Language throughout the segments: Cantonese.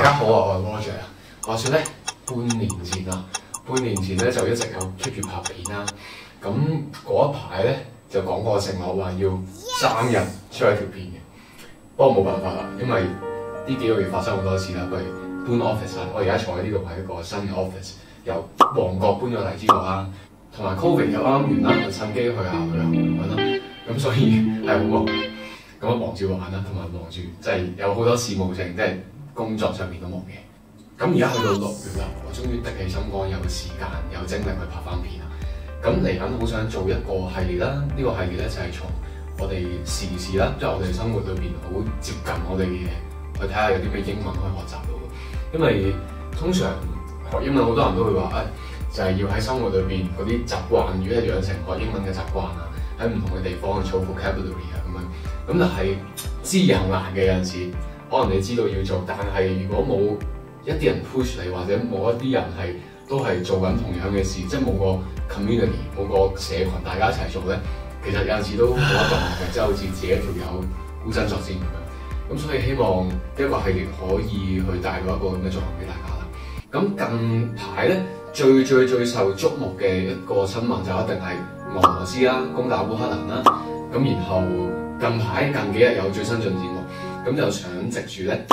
家好啊，我係 Roger 啊。話說咧，半年前咧就一直有 keep 住拍片啦。咁嗰一排咧就講過承諾話要3日出一條片嘅。不過冇辦法啦，因為呢幾個月發生好多事啦，譬如搬 office 啦，我而家坐喺呢度係一個新嘅 office， 由旺角搬咗荔枝角啦，同埋 Covid 又啱完啦，就趁機去下旅行咁啦。咁所以係好忙，咁啊忙住玩啦，同埋忙住即係有好多事務性，即係工作上面都忙嘅。咁而家去到6月啦，我終於的起心肝，有時間有精力去拍翻片啦。咁嚟緊好想做一個系列啦，呢個系列咧就係從我哋時事啦，即係我哋生活裏邊好接近我哋嘅嘢，去睇下有啲咩英文可以學習到。因為通常學英文好多人都會話就係要喺生活裏邊嗰啲習慣，如果係養成學英文嘅習慣啊，喺唔同嘅地方去儲 vocabulary 啊咁樣。咁但係知有難嘅，有陣時，可能你知道要做，但係如果冇一啲人 push 你，或者冇一啲人都係做緊同樣嘅事，即係冇個 community 冇個社群大家一齊做咧，其實有陣時都冇得動嘅，即係好似自己一條友孤身作戰咁樣。咁所以希望一個系列可以去帶到一個咁嘅作用俾大家啦。咁近排咧最受矚目嘅一個新聞就一定係俄羅斯啦攻打烏克蘭啦。咁然後近幾日有最新進展喎，咁就想藉住咧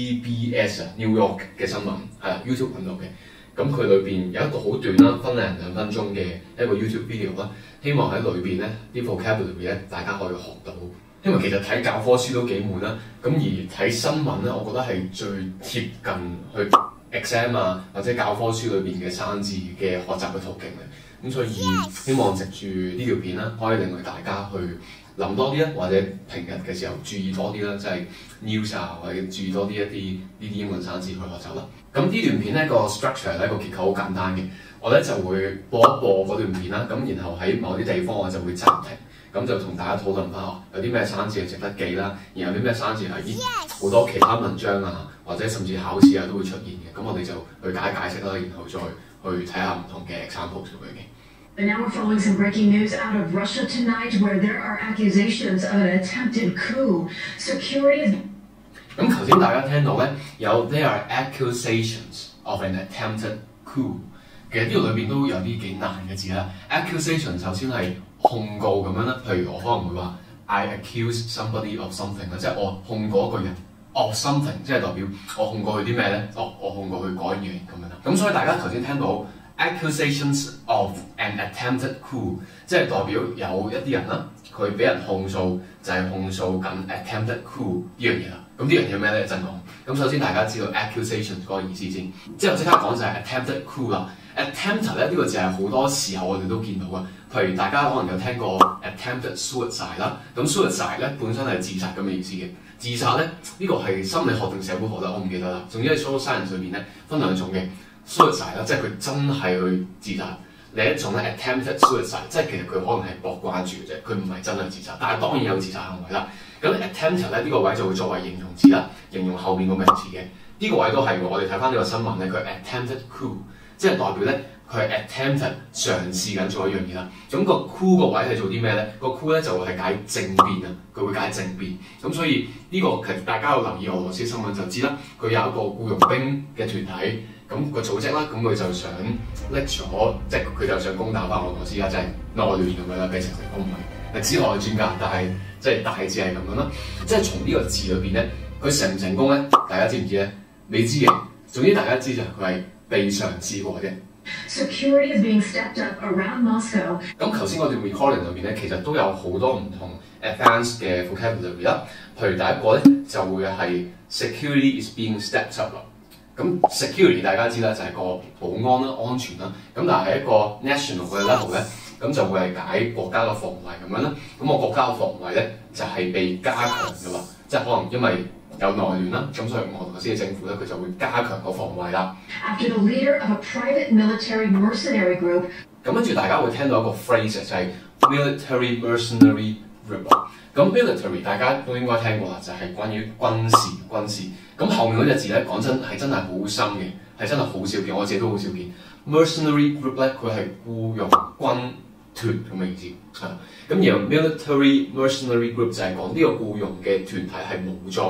CBS New York 嘅新聞係啦 YouTube 頻道嘅。咁佢裏邊有一個好短啦，分零2分鐘嘅一個 YouTube video 啦，希望喺裏邊咧啲 vocabulary 咧大家可以學到。因為其實睇教科書都幾悶啦，咁而睇新聞咧，我覺得係最貼近去 exam 啊或者教科書裏邊嘅生字嘅學習嘅途徑嘅。咁所以希望藉住呢條片啦，可以令到大家去諗多啲啦，或者平日嘅時候注意多啲啦，即係 news 啊，或者注意多啲呢啲英文生字去學習啦。咁呢段片咧個 structure 咧個結構好簡單嘅，我咧就會播一播嗰段片啦，咁然後喺某啲地方我就會暫停，咁就同大家討論翻有啲咩生字係值得記啦，然後有啲咩生字係好多其他文章啊，或者甚至考試啊都會出現嘅，咁我哋就去解釋啦，然後再去睇下唔同嘅 examples 咁樣嘅。 And now we're following some breaking news out of Russia tonight, where there are accusations of an attempted coup. Security. 咁頭先大家聽到咧，有 there are accusations of an attempted coup。其實呢度裏邊都有啲幾難嘅字啦。accusation 首先係控告咁樣啦，譬如我可能會話 I accuse somebody of something 啦，即係我控告一個人 of something， 即係代表我控告佢啲咩咧？我控告佢嗰樣嘢咁樣啦。咁所以大家頭先聽到 accusations of an attempted coup， 即係代表有一啲人啦，佢俾人控訴就係控訴緊 attempted coup 呢樣嘢啦。咁呢樣嘢咩咧？一陣講。咁首先大家知道 accusation 嗰個意思先，之後即刻講就係 attempted coup 啦。attempt 咧呢個字係好多時候我哋都見到嘅，譬如大家可能有聽過 attempted suicide 啦。咁 suicide 咧本身係自殺咁嘅意思嘅。自殺咧呢個係心理學定社會學咧，我唔記得啦。總之喺 social science 裏邊咧分兩種嘅 suicide 啦，即係佢真係去自殺。另一種咧 attempted suicide， 即係其實佢可能係博關注嘅啫，佢唔係真係自殺，但係當然有自殺行為啦。咁 attempted 咧呢個位就會作為形容詞啦，形容後面個名詞嘅。呢個位都係我哋睇翻呢個新聞咧，佢 attempted coup， 即係代表咧佢係 attempted 嘗試緊做一樣嘢啦。咁個 coup 個位係做啲咩咧？個 coup 咧就會係解政變啊，佢會解政變。咁所以呢個其實大家有留意俄羅斯新聞就知啦，佢有一個僱傭兵嘅團體。咁個組織啦，咁佢就想拎咗，即係佢就想攻打翻俄羅斯啦，即係內亂咁樣啦。俾成我唔係指我係專家，但係即係大致係咁樣啦。即係從呢個字裏邊咧，佢成唔成功咧？大家知唔知咧？未知嘅。總之大家知就係佢係被嘗試過啫。 Security is being stepped up around Moscow。 咁頭先我哋 recording 裏邊咧，其實都有好多唔同 advanced 嘅 vocabulary 啦。譬如第一個咧就會係 security is being stepped up 啦。咁 security 大家知啦，就係個保安啦、安全啦。咁但係喺一個 national 嘅 level 咧，咁就會係解國家嘅防衛咁樣啦。咁我國家嘅防衛咧就係被加強嘅嘛，即係可能因為有內亂啦，咁所以俄羅斯嘅政府咧佢就會加強個防衛啦。 After the leader of a private military mercenary group， 咁跟住大家會聽到一個 phrase 就係 military mercenary group。咁 military 大家都應該聽過啦，就係關於軍事。咁後面嗰隻字咧，講真係好深嘅，係真係好少見，我自己都好少見。mercenary group 咧，佢係僱傭軍團咁嘅意思，係。咁然後 military mercenary group 就係講呢個僱傭嘅團體係武裝嘅，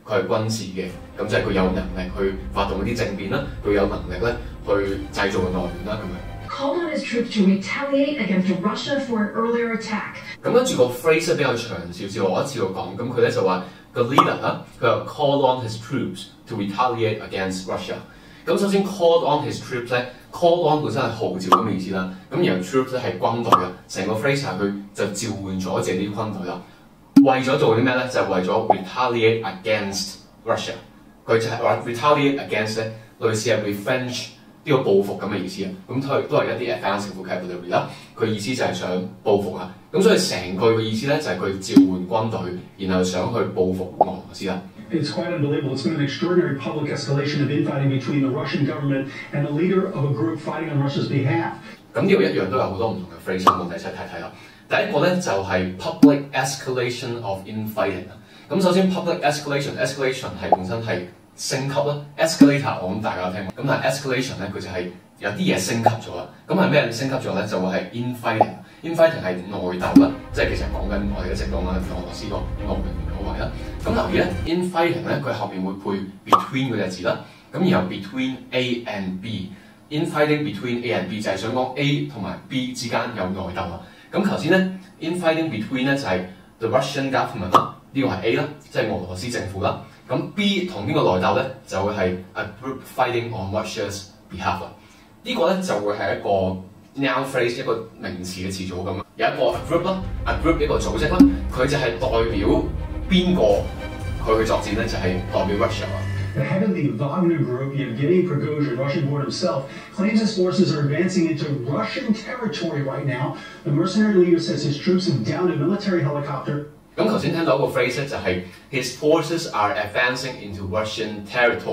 佢係軍事嘅，咁就係佢有能力去發動一啲政變啦，佢有能力咧去製造內亂啦咁樣。 Called on his troops to retaliate against Russia for an earlier attack. 咁跟住個 phrase 咧比較長少少，我一次過講，咁佢咧就話個 leader 啦，佢話 called on his troops to retaliate against Russia。咁首先 called on his troops 咧 ，called on 本身係號召咁嘅意思啦，咁然後 troops 咧係軍隊嘅，成個 phrase 係佢就召喚咗自己啲軍隊啦。為咗做啲咩咧？就係為咗 retaliate against Russia。佢就係話 retaliate against 咧，類似係 revenge 呢個報復咁嘅意思啊。咁佢都係一啲 advanced vocabulary 啦。佢意思就係想報復啊。咁所以成句嘅意思咧就係佢召喚軍隊，然後想去報復俄羅斯啦。 It's quite unbelievable. It's been an extraordinary public escalation of infighting between the Russian government and the leader of a group fighting on Russia's behalf. 咁呢度一樣都有好多唔同嘅 phrase， 我哋一齊睇睇啦。第一個咧就係 public escalation of infighting。咁首先 public escalation 係本身係升級啦 ，escalator 我諗大家有聽過。咁但係 escalation 咧佢就係有啲嘢升級咗啦。咁係咩升級咗咧？就會係 infighting。infighting 係內鬥啦，即係其實講緊我哋一直講緊俄羅斯個內亂嗰位啦。咁留意咧 infighting 咧佢後邊會配 between 嗰隻字啦。咁然後 between A and B。infighting between A and B 就係想講 A 同埋 B 之間有內鬥啊。咁頭先咧 infighting between 咧就係 the Russian government 啦，呢個係 A 啦，即係俄羅斯政府啦。咁 B 同邊個內鬥咧就會係 a group fighting on Russia's behalf 啦。呢個咧就會係一個 noun phrase 一個名詞嘅詞組咁。有一個 a group 啦 ，a group 一個組織啦，佢就係代表邊個佢去作戰咧，就係代表 Russia 啦。 The head of the Wagner Group, Yevgeny Prigozhin, Russian-born himself, claims his forces are advancing into Russian territory right now. The mercenary leader says his troops have downed a military helicopter. 咁頭先聽到一個 phrase 咧，就係 his forces are advancing into Russian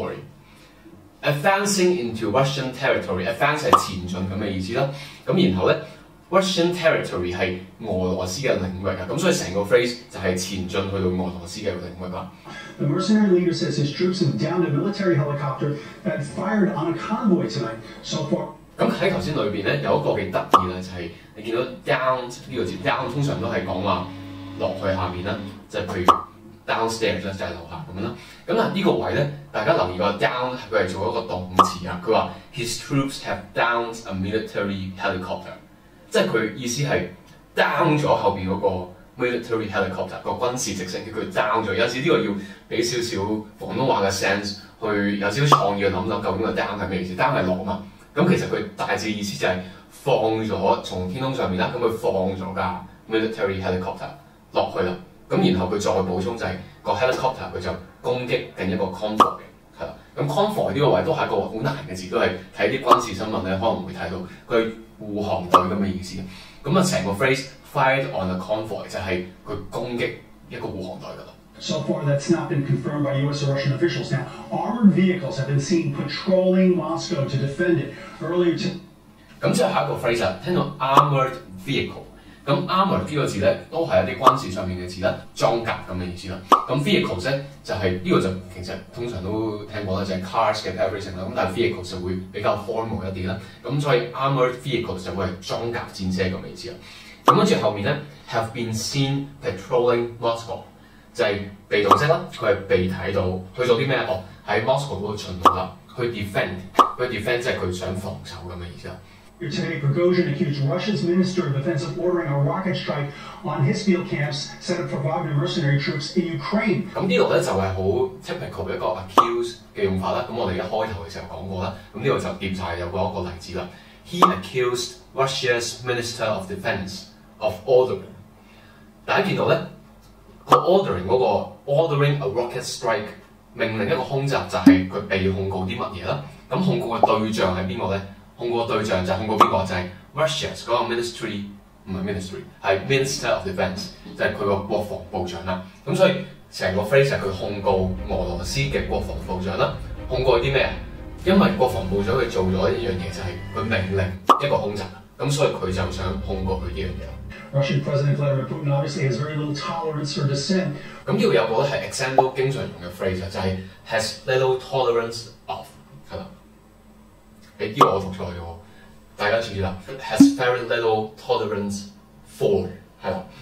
territory。advancing into Russian territory，advance 係前進咁嘅意思啦。咁然後咧 ，Russian territory 係俄羅斯嘅領域啊。咁所以成個 phrase 就係前進去到俄羅斯嘅領域啦。 The mercenary leader says his troops have downed a military helicopter that fired on a convoy tonight. So far. 咁喺頭先裏邊咧有一個幾得意咧，就係、你見到 down 呢個字 ，down 通常都係講話落去下面啦，即係譬如 downstairs 咧就係樓下咁樣啦。咁嗱呢個位咧，大家留意個 down 佢係做一個動詞啊。佢話 his troops have downed a military helicopter， 即係佢意思係 down 咗後邊嗰個 military helicopter 個軍事直升機，佢 down 咗。有時呢個要俾少少廣東話嘅 sense 去有少少創意去諗究竟個 down 係咩意思 ？down 係落嘛。咁其實佢大致意思就係放咗從天空上面啦，咁佢放咗架 military helicopter 落去啦。咁然後佢再補充就係、個 helicopter 佢就攻擊緊一個 convoy 嘅，係啦。咁 convoy 呢個位都係一個好難嘅字，都係睇啲軍事新聞咧可能會睇到佢護航隊咁嘅意思。咁啊成個 phrase fired on a convoy 就係佢攻擊一個護航隊㗎啦。 So far, that's not been confirmed by U.S. or Russian officials. Now, armored vehicles have been seen patrolling Moscow to defend it. Earlier to 咁之後下一個 phrase 啊，聽到 armored vehicle。咁 armored 呢個字咧，都係一啲軍事上面嘅字啦，裝甲咁嘅意思啦。咁 vehicles 咧就係、呢個就其實通常都聽過啦，就係 cars 嘅 everything 啦。咁但係 vehicles 就會比較 formal 一啲啦。咁所以 armored vehicles 就會係裝甲戰車咁嘅意思啦。咁跟住後面咧 have been seen patrolling Moscow 就係被動式啦，佢係被睇到去做啲咩？哦，喺 Moscow 嗰度巡邏啦，去 defend 即係佢想防守咁嘅意思啦。 Today, Prigozhin accused Russia's Minister of Defense of ordering a rocket strike on his field camps set up for Wagner mercenary troops in Ukraine. 咁呢度咧就係好 typical 嘅一個 accuse 嘅用法啦。咁我哋一開頭嘅時候講過啦。咁呢度就掂晒有過一個例子啦。He accused Russia's Minister of Defense of ordering。大家見到咧個 ordering 嗰個 ordering a rocket strike 命令一個空襲就係佢被控告啲乜嘢啦。咁控告嘅對象係邊個咧？控告嘅對象就係控告邊個？就係 Russia's 嗰個 ministry 唔係 ministry 係 Minister of Defense， 就係佢個國防部長啦。咁所以成個 phrase 係佢控告俄羅斯嘅國防部長啦。控告啲咩啊？因為國防部長佢做咗一樣嘢，就係佢命令一個空襲，咁所以佢就想控告佢呢樣嘢。 Russian President Vladimir Putin obviously has very little tolerance for dissent. 咁呢度有個咧係 exam 都經常用嘅 phrase 就係 has little tolerance of 係啦。呢個我讀錯咗喎，大家注意啦。has very little tolerance for 係啦。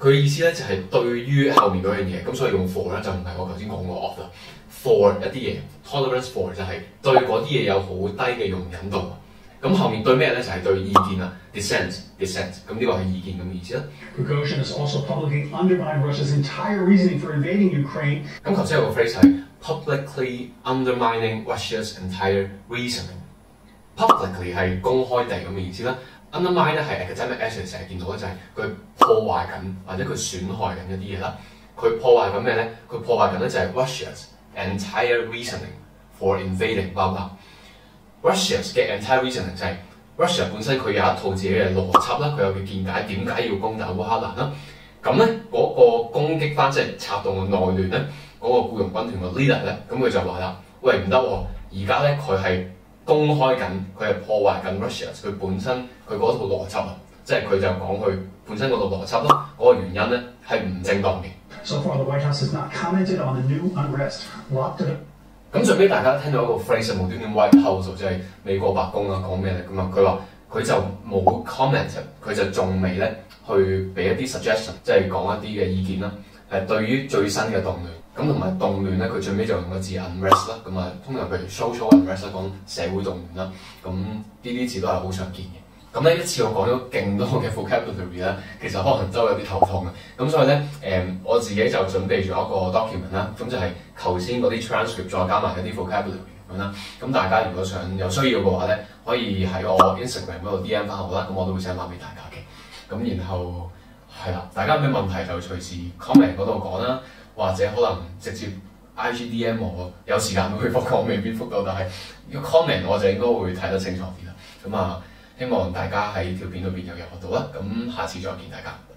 佢嘅意思咧就係對於後面嗰樣嘢，咁所以用 for 咧就唔係我頭先講過 of 啦。for 一啲嘢 tolerance for 就係對嗰啲嘢有好低嘅容忍度。咁後面對咩咧就係對意見啦 dissent， 咁呢個係意見咁嘅意思啦。 Prigozhin has also publicly undermined Russia's entire reasoning for invading Ukraine。 咁頭先有個 phrase 係 publicly undermining Russia's entire reasoning。publicly 係公開地咁嘅意思啦。undermine 咧係 academic action 成日見到咧就係佢破壞緊或者佢損害緊一啲嘢啦。佢破壞緊咩咧？佢破壞緊咧就係 Russia's entire reasoning for invading blah blah。Russia's 嘅 entire reasoning 就係 Russia 本身佢有一套自己嘅邏輯啦，佢有嘅見解點解要攻打烏克蘭啦。咁咧嗰個攻擊翻即係策動嘅內亂咧，嗰、個僱傭軍團嘅 leader 咧，咁佢就話啦：喂唔得喎，而家咧佢係公開緊，佢係破壞緊 Russia 佢本身佢嗰套邏輯啊，即係佢就講佢本身嗰套邏輯啦，嗰、個原因咧係唔正當嘅。 So far, the White House has not commented on the new unrest. 咁最尾大家聽到一個 phrase 無端端 White House 即係美國白宮啊講咩咧？咁啊佢話佢就冇 comment， 佢就仲未咧去俾一啲 suggestion， 即係講一啲嘅意見啦。對於最新嘅動亂，咁同埋動亂咧，佢最尾就用個字 unrest 啦。咁啊，通常譬如 social unrest 講社會動亂啦，咁呢啲字都係好常見嘅。咁咧一次我講咗勁多嘅 vocabulary 咧，其實可能都有啲頭痛嘅。咁所以咧我自己就準備咗一個 document 啦，咁就係頭先嗰啲 transcript 再加埋一啲 vocabulary 咁啦。咁大家如果想有需要嘅話咧，可以喺我 Instagram 嗰度 DM 翻我啦，咁我都會 send 翻俾大家嘅。咁然後係啦，大家有咩問題就隨時 comment 嗰度講啦，或者可能直接 IG DM 我，有時間都會覆我，未必覆到，但係個 comment 我就應該會睇得清楚啲啦。咁啊〜希望大家喺條片裏邊又學到啦，咁下次再見大家。